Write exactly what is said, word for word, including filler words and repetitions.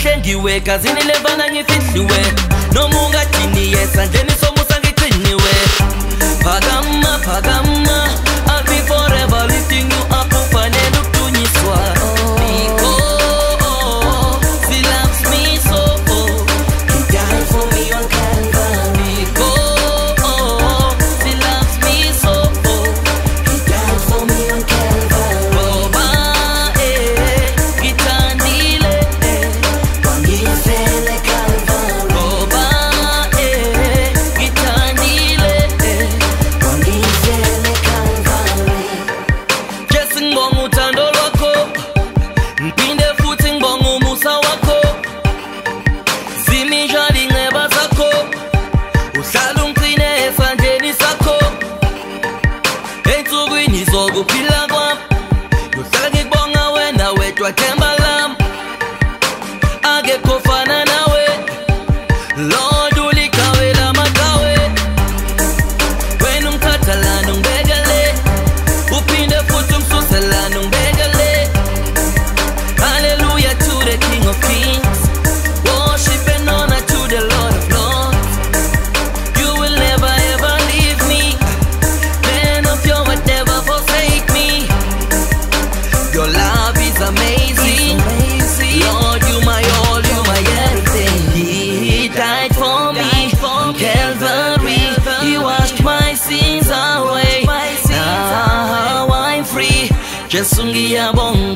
ngiwe kazini levana ngifihliwe noma ungathini yesandleni somusa ngigciniwe phakama phakama I'll be forever lifting you up ufanele ukudunyiswa because he loves me so he died for me on Calvary because he loves me so he died for me on Calvary Roba eh ngithandile wangifele Calvary Roba eh ngithandile wangifele Calvary Just ngibonga uthando lwakho Mpinde futhi ngibonga umusa wakho Zimisha ingceba zakho Uhlala ungcine esandleni sakho Ensukwini zokuphila kwami Uhlala ngikubonga wena wedwa themba lami Akekho fana nawe Lord ulikawe lamakawe Wena ungikhathalana ungibekele Uphinde futhi umsuselana ungibekele Hallelujah to the King of Kings Worship and honor to the Lord of Lords You will never ever leave me Man of your word never forsake me Your love is amazing Lord you my all, you my everything He died for me on Calvary He washed my sins away Now I'm free Just ngiyabonga